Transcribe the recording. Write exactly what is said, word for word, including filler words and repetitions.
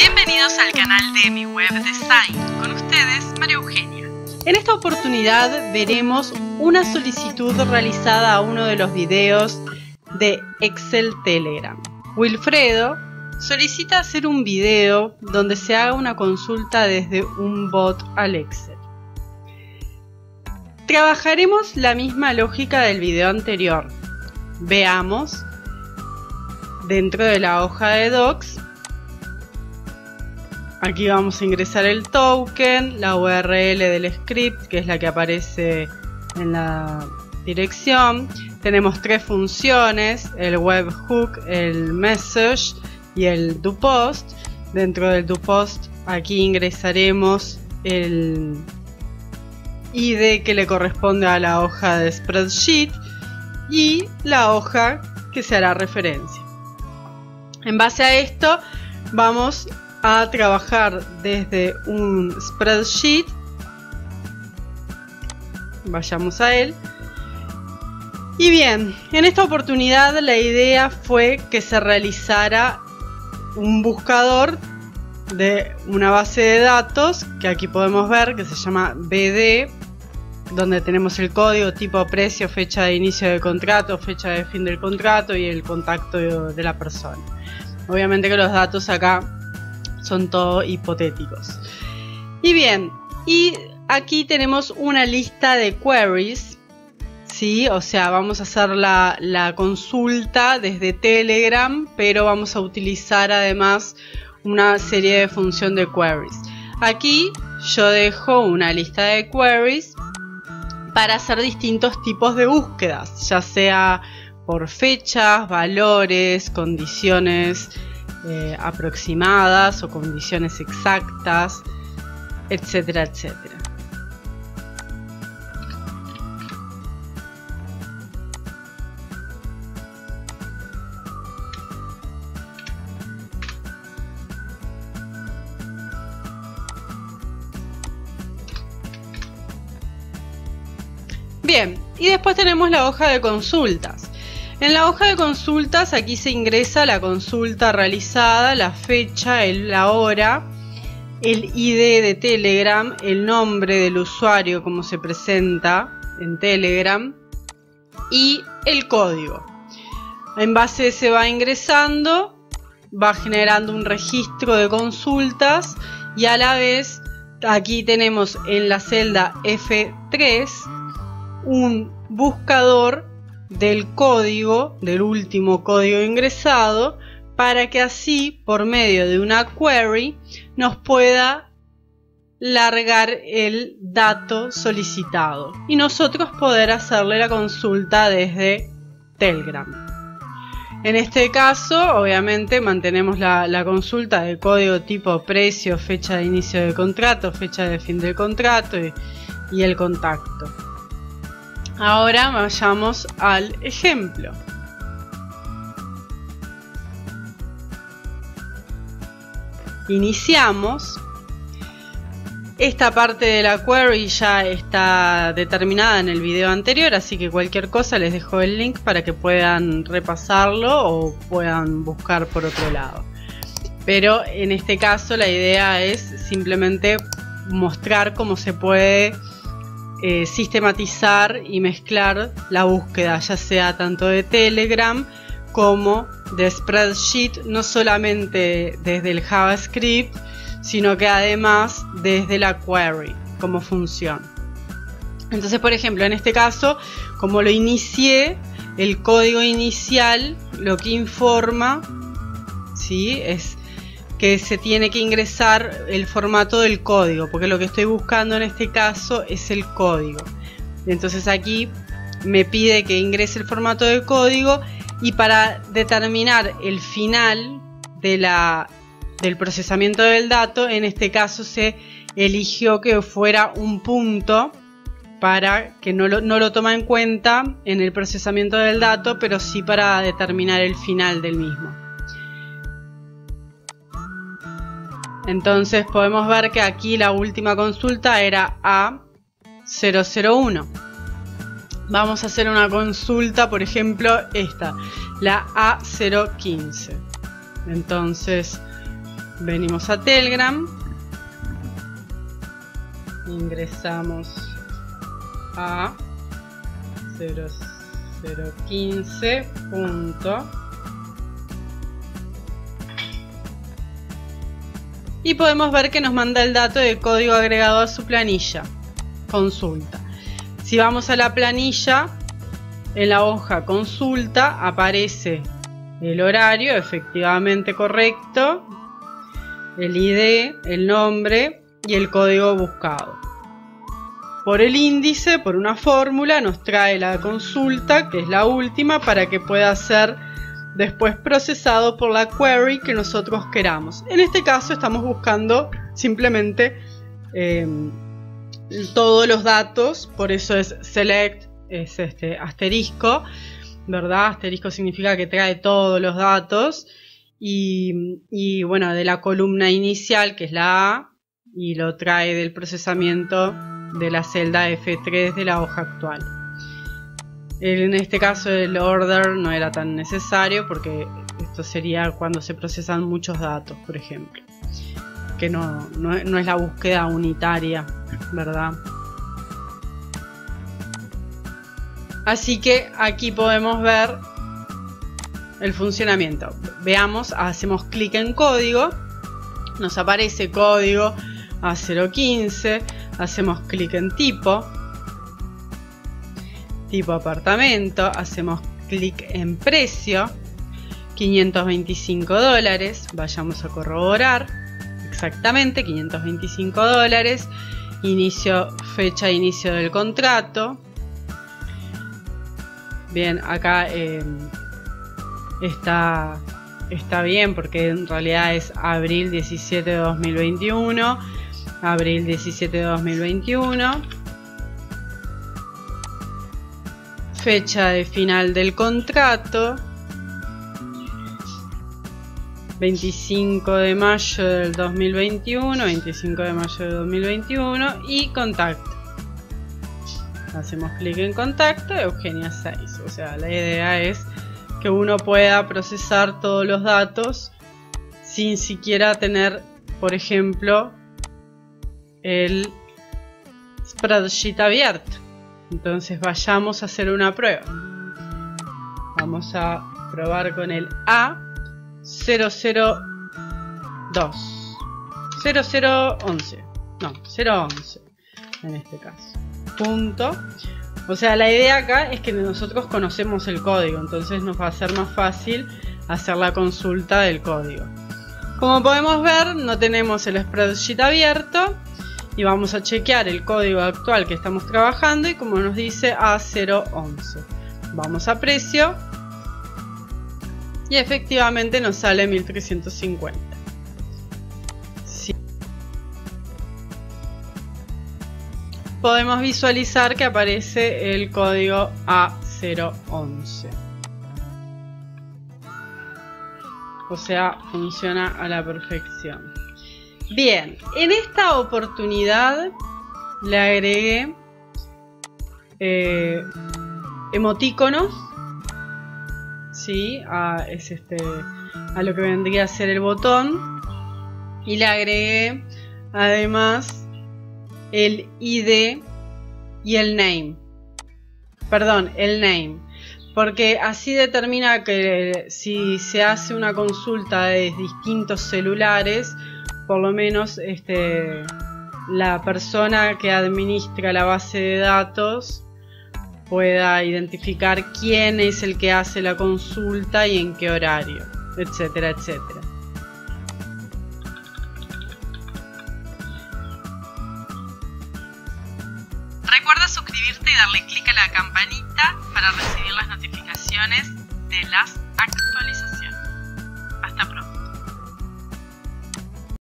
Bienvenidos al canal de Mi Web Design. Con ustedes, María Eugenia. En esta oportunidad veremos una solicitud realizada a uno de los videos de Excel Telegram. Wilfredo solicita hacer un video donde se haga una consulta desde un bot al Excel. Trabajaremos la misma lógica del video anterior. Veamos dentro de la hoja de Docs. Aquí vamos a ingresar el token, la U R L del script, que es la que aparece en la dirección. Tenemos tres funciones, el webhook, el message y el doPost. Dentro del doPost aquí ingresaremos el I D que le corresponde a la hoja de spreadsheet y la hoja que se hará referencia. En base a esto vamos a trabajar desde un spreadsheet. Vayamos a él. Y bien, en esta oportunidad la idea fue que se realizara un buscador de una base de datos que aquí podemos ver que se llama B D, donde tenemos el código, tipo, precio, fecha de inicio del contrato, fecha de fin del contrato y el contacto de la persona. Obviamente que los datos acá son todos hipotéticos. Y bien, y aquí tenemos una lista de queries, ¿sí? O sea, vamos a hacer la, la consulta desde Telegram, pero vamos a utilizar además una serie de función de queries. Aquí yo dejo una lista de queries para hacer distintos tipos de búsquedas, ya sea por fechas, valores, condiciones eh, aproximadas o condiciones exactas, etcétera, etcétera. Bien, y después tenemos la hoja de consultas. En la hoja de consultas aquí se ingresa la consulta realizada, la fecha, el, la hora, el I D de Telegram, el nombre del usuario como se presenta en Telegram y el código. En base se va ingresando, va generando un registro de consultas y a la vez aquí tenemos en la celda F tres un buscador del código, del último código ingresado, para que así, por medio de una query, nos pueda largar el dato solicitado y nosotros poder hacerle la consulta desde Telegram. En este caso, obviamente, mantenemos la, la consulta de código tipo precio, fecha de inicio del contrato, fecha de fin del contrato y, y el contacto. Ahora vayamos al ejemplo. Iniciamos. Esta parte de la query ya está determinada en el video anterior, así que cualquier cosa les dejo el link para que puedan repasarlo o puedan buscar por otro lado. Pero en este caso la idea es simplemente mostrar cómo se puede Eh, sistematizar y mezclar la búsqueda, ya sea tanto de Telegram como de spreadsheet, no solamente desde el JavaScript, sino que además desde la query como función. Entonces, por ejemplo, en este caso, como lo inicié, el código inicial lo que informa, ¿sí?, es que se tiene que ingresar el formato del código, porque lo que estoy buscando en este caso es el código. Entonces aquí me pide que ingrese el formato del código y para determinar el final de la, del procesamiento del dato, en este caso se eligió que fuera un punto para que no lo, no lo toma en cuenta en el procesamiento del dato, pero sí para determinar el final del mismo. Entonces podemos ver que aquí la última consulta era A cero cero uno. Vamos a hacer una consulta, por ejemplo esta, la A cero quince. Entonces venimos a Telegram, ingresamos a cero cero quince punto y podemos ver que nos manda el dato de código agregado a su planilla. Consulta. Si vamos a la planilla, en la hoja consulta aparece el horario efectivamente correcto, el I D, el nombre y el código buscado. Por el índice, por una fórmula, nos trae la consulta, que es la última, para que pueda ser después procesado por la query que nosotros queramos. En este caso estamos buscando simplemente eh, todos los datos, por eso es select, es este asterisco, ¿verdad? Asterisco significa que trae todos los datos y, y bueno, de la columna inicial, que es la A, y lo trae del procesamiento de la celda F tres de la hoja actual. En este caso el order no era tan necesario porque esto sería cuando se procesan muchos datos, por ejemplo, que no, no, no es la búsqueda unitaria, ¿verdad? Así que aquí podemos ver el funcionamiento. Veamos, hacemos clic en código, nos aparece código A cero quince, hacemos clic en tipo, tipo apartamento, hacemos clic en precio, quinientos veinticinco dólares, vayamos a corroborar, exactamente quinientos veinticinco dólares, inicio, fecha de inicio del contrato. Bien, acá eh, está, está bien porque en realidad es abril diecisiete de dos mil veintiuno, abril diecisiete de dos mil veintiuno. Fecha de final del contrato, veinticinco de mayo del dos mil veintiuno, veinticinco de mayo del dos mil veintiuno y contacto. Hacemos clic en contacto, Eugenia seis. O sea, la idea es que uno pueda procesar todos los datos sin siquiera tener, por ejemplo, el spreadsheet abierto. Entonces vayamos a hacer una prueba. Vamos a probar con el A cero cero dos, cero cero once, no, cero once en este caso. Punto. O sea, la idea acá es que nosotros conocemos el código, entonces nos va a ser más fácil hacer la consulta del código. Como podemos ver, no tenemos el spreadsheet abierto. Y vamos a chequear el código actual que estamos trabajando y como nos dice A cero once. Vamos a precio y efectivamente nos sale mil trescientos cincuenta. Sí. Podemos visualizar que aparece el código A cero once. O sea, funciona a la perfección. Bien, en esta oportunidad le agregué eh, emoticonos, ¿sí? a, es este, a lo que vendría a ser el botón, y le agregué además el I D y el name, perdón, el name, porque así determina que si se hace una consulta de distintos celulares, por lo menos este, la persona que administra la base de datos pueda identificar quién es el que hace la consulta y en qué horario, etcétera, etcétera. Recuerda suscribirte y darle clic a la campanita para recibir las notificaciones de las